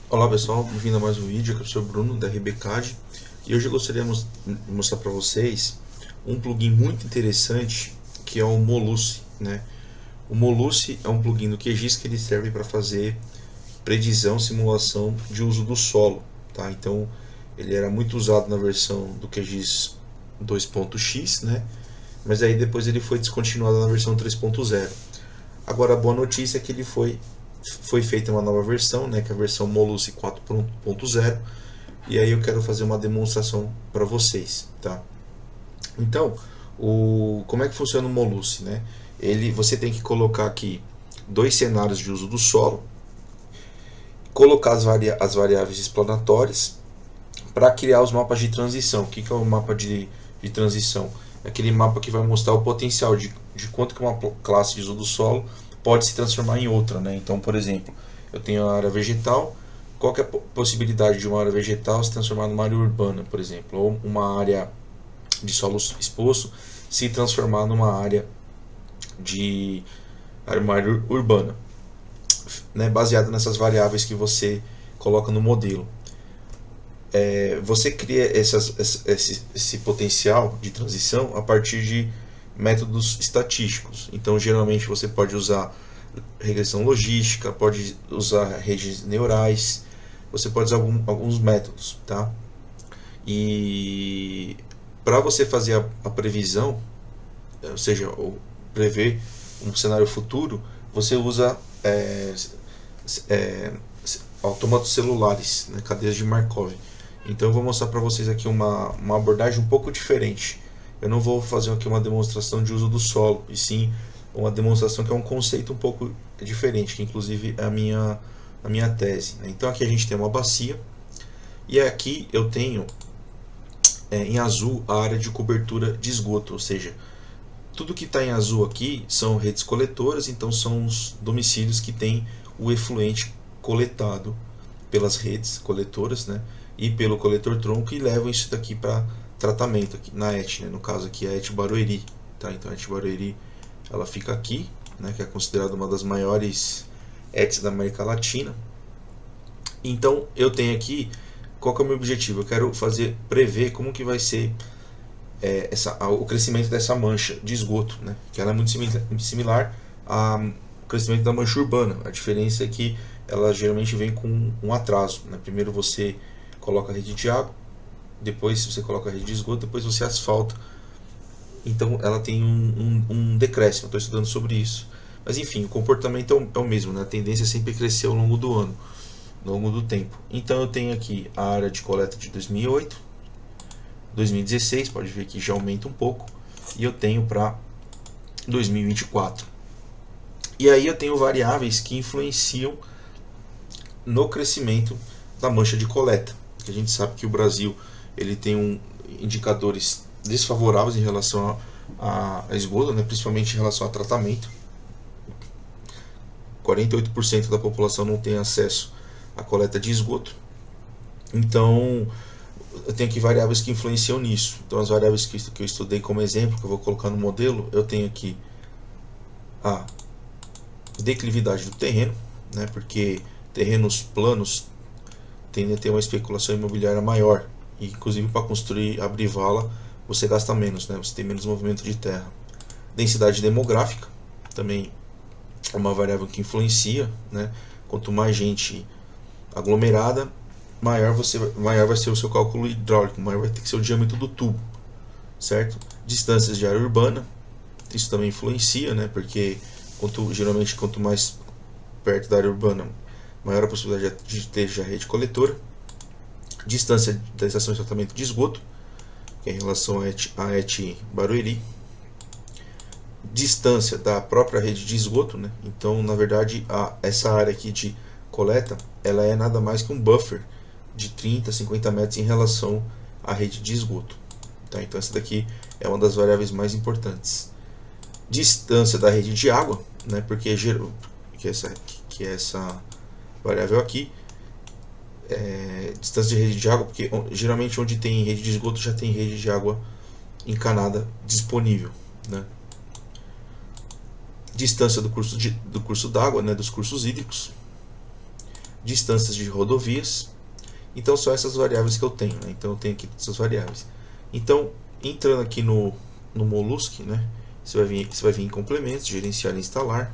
Olá pessoal, bem-vindo a mais um vídeo. Aqui é o Sr. Bruno da RBcad e hoje eu gostaria de mostrar para vocês um plugin muito interessante que é o Moluce, né? O Moluce é um plugin do QGIS que ele serve para fazer previsão, simulação de uso do solo, tá? Então ele era muito usado na versão do QGIS 2.x, né? Mas aí depois ele foi descontinuado na versão 3.0. Agora a boa notícia é que ele foi feita uma nova versão, né, que é a versão Moluce 4.0, e aí eu quero fazer uma demonstração para vocês, tá? Então, como é que funciona o Moluce, né? Você tem que colocar aqui dois cenários de uso do solo, colocar as variáveis explanatórias para criar os mapas de transição. O que é o mapa de transição? É aquele mapa que vai mostrar o potencial de quanto que uma classe de uso do solo pode se transformar em outra, né? Então, por exemplo, eu tenho a área vegetal. Qual que é a possibilidade de uma área vegetal se transformar numa área urbana, por exemplo, ou uma área de solo exposto se transformar numa área de uma área urbana, né? Baseado nessas variáveis que você coloca no modelo. Você cria esse potencial de transição a partir de métodos estatísticos. Então, geralmente você pode usar regressão logística, pode usar redes neurais, você pode usar alguns métodos, tá? E para você fazer a previsão, ou seja, prever um cenário futuro, você usa é, autômatos celulares, né, cadeias de Markov. Então eu vou mostrar para vocês aqui uma abordagem um pouco diferente. Eu não vou fazer aqui uma demonstração de uso do solo, e sim uma demonstração que é um conceito um pouco diferente, que inclusive é a minha tese, né? Então aqui a gente tem uma bacia, e aqui eu tenho em azul a área de cobertura de esgoto, ou seja, tudo que está em azul aqui são redes coletoras, então são os domicílios que têm o efluente coletado pelas redes coletoras, né, e pelo coletor tronco, e levam isso daqui para tratamento aqui na ET, né, no caso aqui é a ET Barueri, tá? Então a ET Barueri ela fica aqui, né, que é considerada uma das maiores ETs da América Latina. Então eu tenho aqui, qual que é o meu objetivo? Eu quero prever como que vai ser o crescimento dessa mancha de esgoto, né? Que ela é muito similar ao crescimento da mancha urbana. A diferença é que ela geralmente vem com um atraso, né? Primeiro você coloca a rede de água, depois você coloca a rede de esgoto, depois você asfalta. Então ela tem um decréscimo. Estou estudando sobre isso. Mas enfim, o comportamento é o mesmo, né? A tendência é sempre crescer ao longo do ano, ao longo do tempo. Então eu tenho aqui a área de coleta de 2008, 2016, pode ver que já aumenta um pouco, e eu tenho para 2024. E aí eu tenho variáveis que influenciam no crescimento da mancha de coleta, que a gente sabe que o Brasil ele tem indicadores desfavoráveis em relação a esgoto, né, principalmente em relação a tratamento. 48% da população não tem acesso à coleta de esgoto. Então eu tenho aqui variáveis que influenciam nisso. Então as variáveis que eu estudei como exemplo, que eu vou colocar no modelo, eu tenho aqui a declividade do terreno, né, porque terrenos planos tendem a ter uma especulação imobiliária maior, e inclusive para construir, abrir vala, você gasta menos, né, você tem menos movimento de terra. Densidade demográfica também é uma variável que influencia, né, quanto mais gente aglomerada, maior vai ser o seu cálculo hidráulico, maior vai ter que ser o diâmetro do tubo, certo? Distâncias de área urbana, isso também influencia, né? Porque geralmente quanto mais perto da área urbana, maior a possibilidade de ter já rede coletora. Distância da estação de tratamento de esgoto, que é em relação à ET Barueri. Distância da própria rede de esgoto, né? Então, na verdade, essa área aqui de coleta, ela é nada mais que um buffer de 30, 50 metros em relação à rede de esgoto, tá? Então essa daqui é uma das variáveis mais importantes. Distância da rede de água, né? Porque essa variável aqui distância de rede de água, porque geralmente onde tem rede de esgoto já tem rede de água encanada disponível, né? Distância do curso d'água, né? Dos cursos hídricos. distâncias de rodovias. Então são essas variáveis que eu tenho, né? Então eu tenho aqui essas variáveis. Então, entrando aqui no Mollusc, né? Você vai vir em complementos, gerenciar e instalar.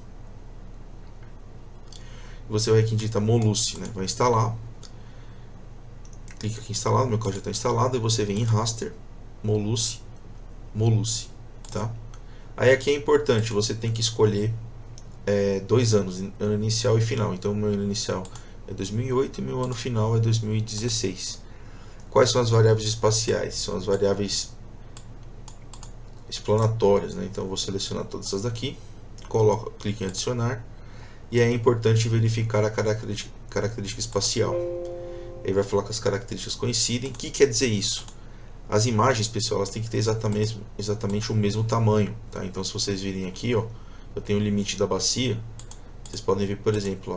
Você vai aqui em digita Mollusc, né? Vai instalar. Clica aqui em instalar, meu código já está instalado, e você vem em raster, Mollusc, tá? Aí aqui é importante, você tem que escolher 2 anos, ano inicial e final. Então, meu ano inicial é 2008 e meu ano final é 2016. Quais são as variáveis espaciais? São as variáveis explanatórias, né? Então, eu vou selecionar todas essas daqui, clique em adicionar, e é importante verificar a característica espacial. Aí vai falar que as características coincidem. O que quer dizer isso? As imagens, pessoal, elas têm que ter exatamente o mesmo tamanho, tá? Então, se vocês virem aqui, ó, eu tenho o limite da bacia. Vocês podem ver, por exemplo,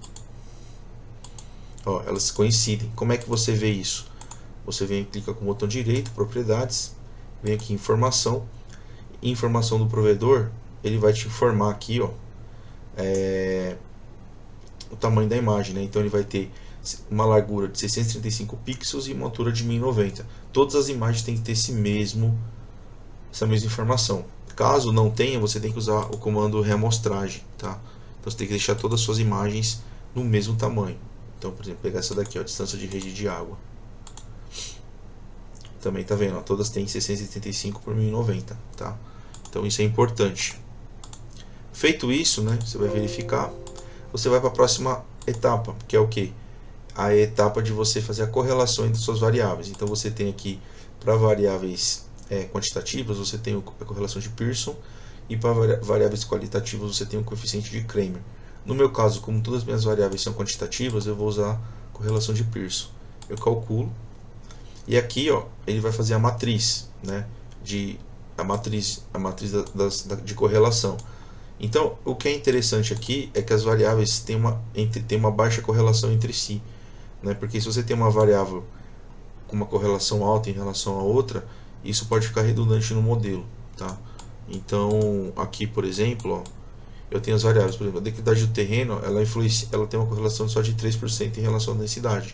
ó, elas coincidem. Como é que você vê isso? Você vem e clica com o botão direito, propriedades, vem aqui em informação do provedor, ele vai te informar aqui, ó, o tamanho da imagem, né? Então ele vai ter uma largura de 635 pixels e uma altura de 1090. Todas as imagens têm que ter essa mesma informação. Caso não tenha, você tem que usar o comando reamostragem, tá? Então você tem que deixar todas as suas imagens no mesmo tamanho. Então, por exemplo, pegar essa daqui, ó, distância de rede de água. Também tá vendo, ó, todas têm 675 por 1090, tá? Então isso é importante. Feito isso, né, você vai verificar, você vai para a próxima etapa, que é o que? A etapa de você fazer a correlação entre suas variáveis. Então você tem aqui, para variáveis quantitativas, você tem a correlação de Pearson, e para variáveis qualitativas você tem o coeficiente de Kramer. No meu caso, como todas as minhas variáveis são quantitativas, eu vou usar a correlação de Pearson. Eu calculo, e aqui, ó, ele vai fazer a matriz, né, de correlação. Então, o que é interessante aqui é que as variáveis têm uma baixa correlação entre si, né? Porque se você tem uma variável com uma correlação alta em relação a outra, isso pode ficar redundante no modelo, tá? Então, aqui, por exemplo, ó, eu tenho as variáveis, por exemplo, a declividade do terreno, ela tem uma correlação só de 3% em relação à densidade.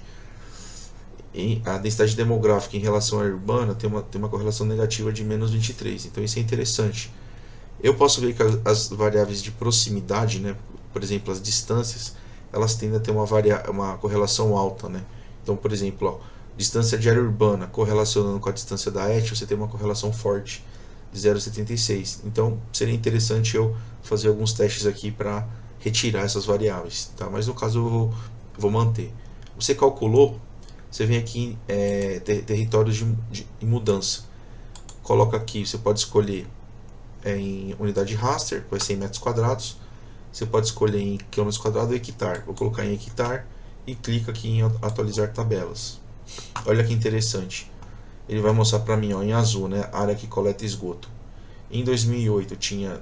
E a densidade demográfica em relação à urbana tem uma correlação negativa de menos 23. Então, isso é interessante. Eu posso ver que as variáveis de proximidade, né, por exemplo, as distâncias, elas tendem a ter uma correlação alta, né? Então, por exemplo, ó, distância de área urbana correlacionando com a distância da ET, você tem uma correlação forte de 0,76. Então, seria interessante eu fazer alguns testes aqui para retirar essas variáveis, tá? Mas no caso eu vou manter. Você calculou, você vem aqui em territórios de mudança. Coloca aqui, você pode escolher em unidade de raster, vai ser em metros quadrados. Você pode escolher em quilômetros quadrados ou hectare. Vou colocar em hectare e clica aqui em atualizar tabelas. Olha que interessante. Ele vai mostrar para mim, ó, em azul, né, área que coleta esgoto. Em 2008 tinha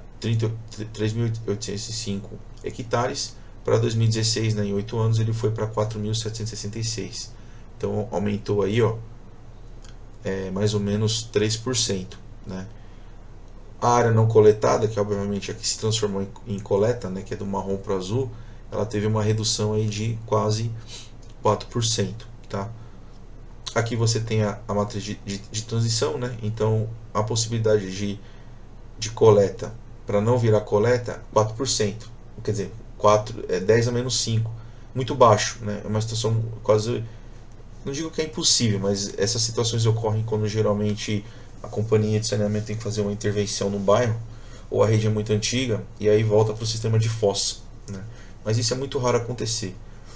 3.805 hectares. Para 2016, né, em 8 anos, ele foi para 4.766. Então aumentou aí, ó, mais ou menos 3%, né? A área não coletada, que obviamente aqui se transformou em coleta, né, que é do marrom para o azul, ela teve uma redução aí de quase 4%, tá? Aqui você tem a matriz de transição, né? Então a possibilidade de coleta para não virar coleta, 4%. Quer dizer, 10 a menos 5. Muito baixo, né? É uma situação quase... Não digo que é impossível, mas essas situações ocorrem quando geralmente a companhia de saneamento tem que fazer uma intervenção no bairro, ou a rede é muito antiga, e aí volta para o sistema de fossa, né? Mas isso é muito raro acontecer.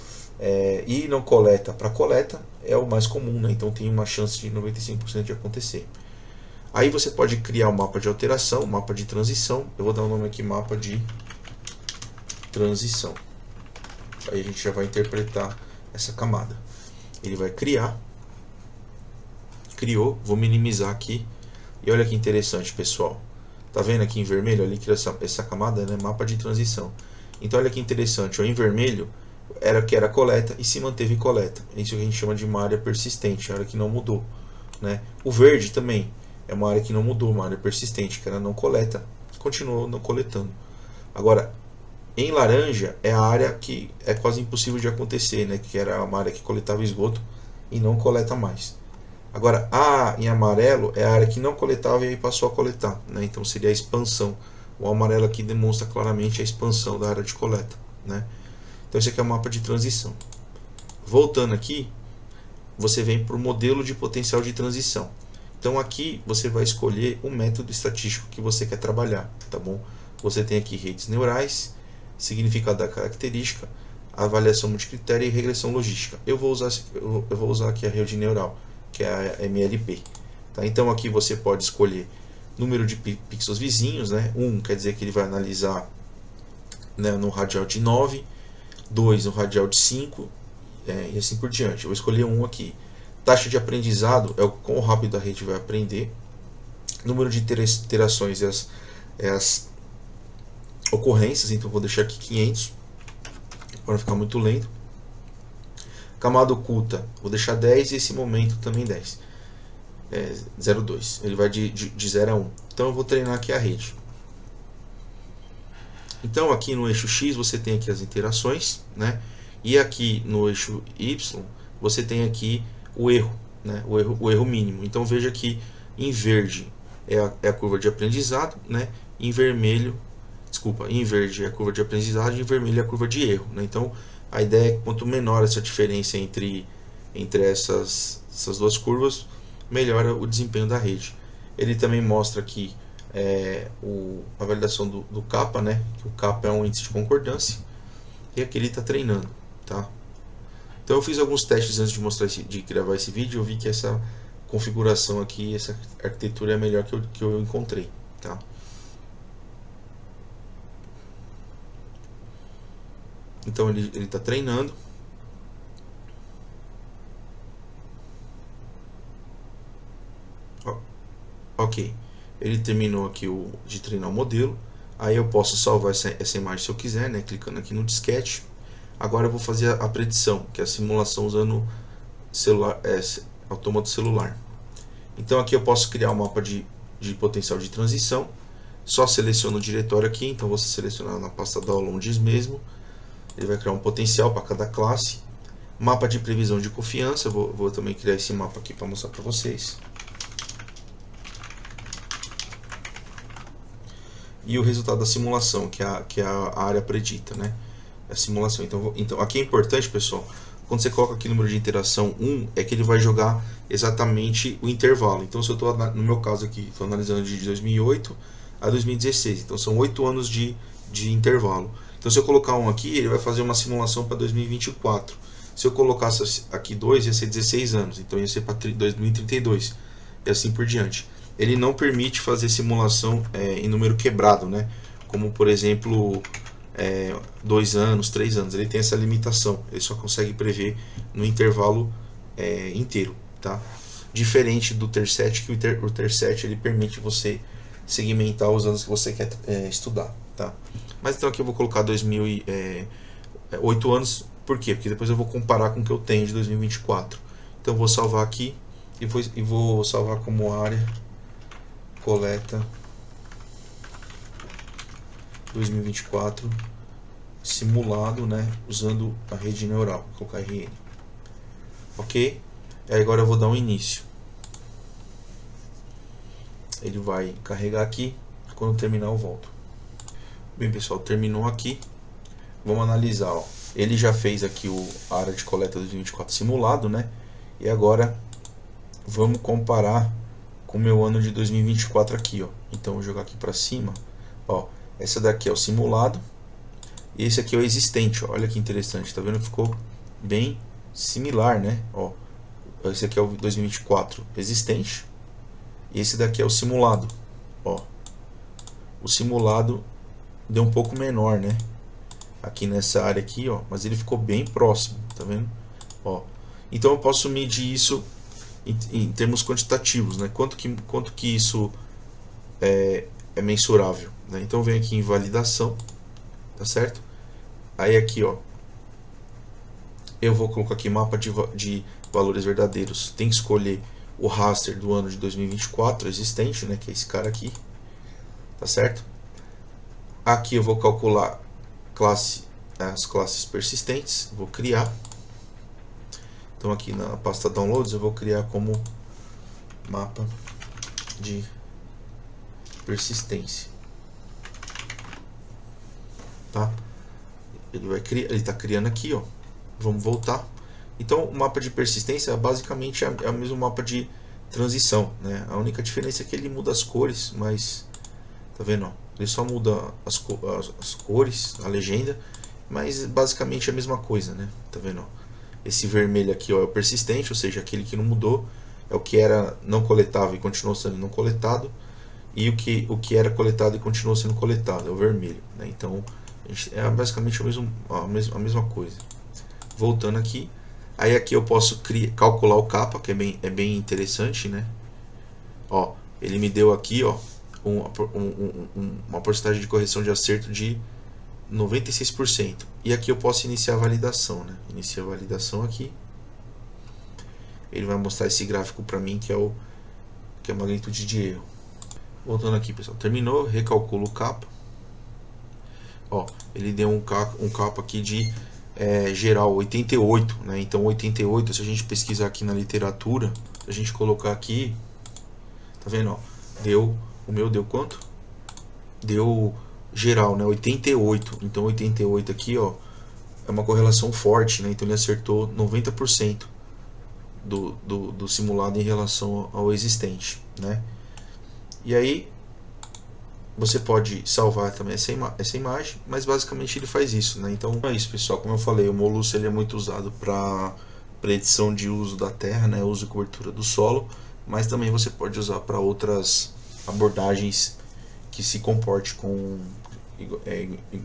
E não coleta para coleta é o mais comum, né? Então tem uma chance de 95% de acontecer. Aí você pode criar um mapa de alteração, um mapa de transição. Eu vou dar o nome aqui, mapa de transição. Aí a gente já vai interpretar essa camada. Ele vai criar. Criou, vou minimizar aqui. E olha que interessante, pessoal. Tá vendo aqui em vermelho? Ali que essa camada, né, mapa de transição. Então olha que interessante, ó, em vermelho era coleta e se manteve coleta. Isso que a gente chama de uma área persistente, uma área que não mudou, né? O verde também é uma área que não mudou, uma área persistente, que era não coleta, continuou não coletando. Agora, Em laranja é a área que é quase impossível de acontecer, né? Que era uma área que coletava esgoto e não coleta mais. Agora, em amarelo é a área que não coletava e aí passou a coletar, né? Então seria a expansão. O amarelo aqui demonstra claramente a expansão da área de coleta, né? Então esse aqui é o mapa de transição. Voltando aqui, você vem para o modelo de potencial de transição. Então aqui você vai escolher o método estatístico que você quer trabalhar, tá bom? Você tem aqui redes neurais, significado da característica, avaliação multicritério e regressão logística. Eu vou usar aqui a rede neural, que é a MLP. Tá? Então aqui você pode escolher número de pixels vizinhos, né? 1 quer dizer que ele vai analisar, né, no radial de 9, 2 no radial de 5, e assim por diante. Eu vou escolher 1 aqui. Taxa de aprendizado é o quão rápido a rede vai aprender. Número de iterações é as ocorrências, então vou deixar aqui 500 para não ficar muito lento. Camada oculta, vou deixar 10 e esse momento também 10. 0,2. Ele vai de 0 a 1. Então eu vou treinar aqui a rede. Então aqui no eixo X você tem aqui as interações, né? E aqui no eixo Y você tem aqui o erro, né? O erro mínimo. Então veja que em verde é a curva de aprendizado, né? Em vermelho, em verde é a curva de aprendizado e em vermelho é a curva de erro, né? Então a ideia é que quanto menor essa diferença entre essas duas curvas, melhora o desempenho da rede. Ele também mostra aqui a validação do kappa, né? Que o kappa é um índice de concordância e aqui ele está treinando, tá? Então eu fiz alguns testes antes de gravar esse vídeo. Eu vi que essa configuração aqui, essa arquitetura é a melhor que eu encontrei, tá? Então ele está treinando. Ok, ele terminou aqui de treinar o modelo. Aí eu posso salvar essa imagem se eu quiser, né? Clicando aqui no disquete. Agora eu vou fazer a predição, que é a simulação usando autômato celular. Então aqui eu posso criar um mapa de potencial de transição. Só seleciono o diretório aqui, então vou selecionar na pasta downloads mesmo. Ele vai criar um potencial para cada classe. Mapa de previsão de confiança, vou também criar esse mapa aqui para mostrar para vocês. E o resultado da simulação, que é a área predita, né? A simulação. Então aqui é importante, pessoal, quando você coloca aqui o número de interação 1, é que ele vai jogar exatamente o intervalo. Então se eu estou, no meu caso aqui, estou analisando de 2008 a 2016, então são 8 anos de intervalo. Então se eu colocar 1 aqui, ele vai fazer uma simulação para 2024. Se eu colocasse aqui 2, ia ser 16 anos, então ia ser para 2032, e assim por diante. Ele não permite fazer simulação em número quebrado, né? Como por exemplo 2 anos, 3 anos. Ele tem essa limitação, ele só consegue prever no intervalo inteiro, tá? Diferente do TERSET, que o TERSET ele permite você segmentar os anos que você quer estudar, tá? Mas então aqui eu vou colocar 8 anos, por quê? Porque depois eu vou comparar com o que eu tenho de 2024. Então eu vou salvar aqui e vou salvar como área coleta 2024 simulado, né, usando a rede neural. Vou colocar RN. Ok? E agora eu vou dar um início. Ele vai carregar aqui. Quando terminar eu volto. Bem, pessoal, terminou aqui. Vamos analisar, ó. Ele já fez aqui a área de coleta 2024 simulado, né? E agora vamos comparar com o meu ano de 2024 aqui, ó. Então vou jogar aqui para cima, ó. Essa daqui é o simulado e esse aqui é o existente, ó. Olha que interessante, tá vendo? Ficou bem similar, né? Ó, esse aqui é o 2024 existente e esse daqui é o simulado, ó. O simulado deu um pouco menor, né? Aqui nessa área aqui, ó, mas ele ficou bem próximo, tá vendo? Ó, então eu posso medir isso em termos quantitativos, né? Quanto que isso é mensurável, né? Então vem aqui em validação, tá certo? Aí aqui, ó, eu vou colocar aqui mapa de valores verdadeiros. Tem que escolher o raster do ano de 2024 existente, né? Que é esse cara aqui, tá certo? Aqui eu vou as classes persistentes, vou criar. Então aqui na pasta downloads eu vou criar como mapa de persistência, tá? Ele está criando aqui, ó. Vamos voltar. Então o mapa de persistência basicamente é o mesmo mapa de transição, né? A única diferença é que ele muda as cores, mas tá vendo, ó? Ele só muda as cores, a legenda, mas basicamente é a mesma coisa, né? Tá vendo, ó? Esse vermelho aqui, ó, é o persistente, ou seja, aquele que não mudou, é o que era não coletável e continuou sendo não coletado, e o que era coletado e continuou sendo coletado, é o vermelho, né? Então é basicamente a mesma coisa. Voltando aqui, aí aqui eu posso calcular o kappa, que é bem interessante, né? Ó, ele me deu aqui, ó, uma porcentagem de correção de acerto de 96%. E aqui eu posso iniciar a validação, né? Inicia a validação aqui. Ele vai mostrar esse gráfico para mim, que é a magnitude de erro. Voltando aqui, pessoal, terminou, recalculo o kappa. Ó, ele deu um kappa aqui de geral 88, né? Então 88, se a gente pesquisar aqui na literatura, se a gente colocar aqui, tá vendo, ó, o meu deu quanto? Deu geral, né, 88. Então 88 aqui, ó, é uma correlação forte, né? Então ele acertou 90% do simulado em relação ao existente, né? E aí você pode salvar também essa imagem, mas basicamente ele faz isso, né? Então é isso, pessoal. Como eu falei, o Molusco ele é muito usado para predição de uso da terra, né? Uso e cobertura do solo, mas também você pode usar para outras abordagens que se comporte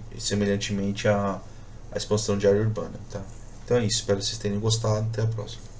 semelhantemente à expansão de área urbana, tá? Então é isso, espero que vocês tenham gostado, até a próxima.